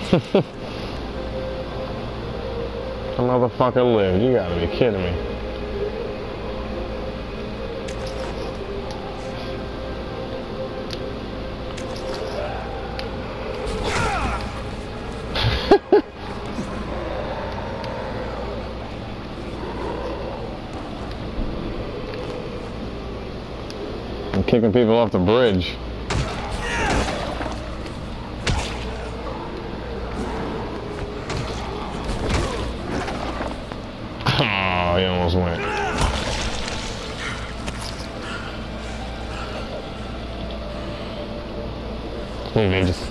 The motherfucker lived. You gotta be kidding me. I'm kicking people off the bridge. Oh, he almost went. They just